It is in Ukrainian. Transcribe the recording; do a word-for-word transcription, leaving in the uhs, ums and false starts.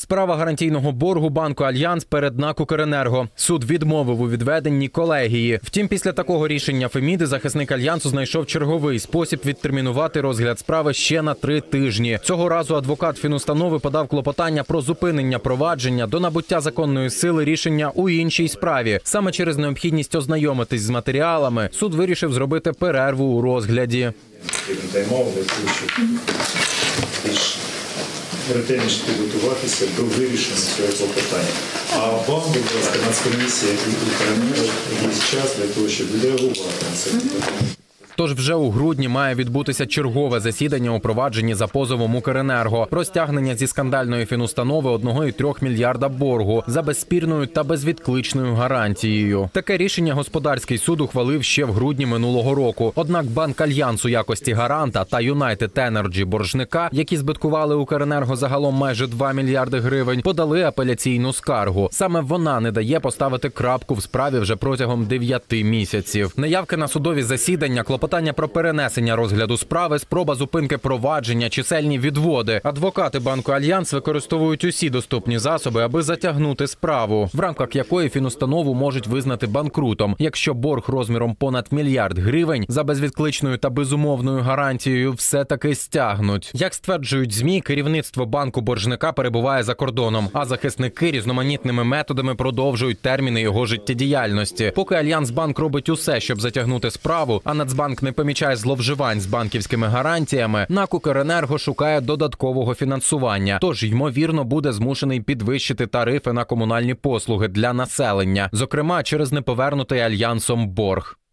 Справа гарантійного боргу банку «Альянс» перед НАК «Укренерго». Суд відмовив у відведенні колегії. Втім, після такого рішення Феміди захисник «Альянсу» знайшов черговий спосіб відтермінувати розгляд справи ще на три тижні. Цього разу адвокат фінустанови подав клопотання про зупинення провадження до набуття законної сили рішення у іншій справі. Саме через необхідність ознайомитись з матеріалами суд вирішив зробити перерву у розгляді. Ретельніше підготуватися до вирішення цього клопотання. А вам, будь ласка, Нацкомісія і Укренерго є час для того, щоб реагувати на це питання. Тож вже у грудні має відбутися чергове засідання у провадженні за позовом «Укренерго» про стягнення зі скандальної фінустанови одного цілого трьох мільярда боргу за безспірною та безвідкличною гарантією. Таке рішення господарський суд ухвалив ще в грудні минулого року. Однак банк «Альянс» у якості гаранта та United Energy боржника, які збиткували «Укренерго» загалом майже два мільярди гривень, подали апеляційну скаргу. Саме вона не дає поставити крапку в справі вже протягом дев'яти місяців. Неявки на судові засідання, клопотання про перенесення розгляду справи, спроба зупинки провадження, чисельні відводи. Адвокати банку «Альянс» використовують усі доступні засоби, аби затягнути справу, в рамках якої фінустанову можуть визнати банкрутом, якщо борг розміром понад мільярд гривень за безвідкличною та безумовною гарантією все-таки стягнуть. Як стверджують ЗМІ, керівництво банку боржника перебуває за кордоном, а захисники різноманітними методами продовжують терміни його життєдіяльності. Поки «Альянс-банк» робить усе, щоб затягнути справу, а Нацбанк не помічає зловживань з банківськими гарантіями, НАК «Укренерго» шукає додаткового фінансування, тож, ймовірно, буде змушений підвищити тарифи на комунальні послуги для населення, зокрема через неповернутий «Альянсом» борг.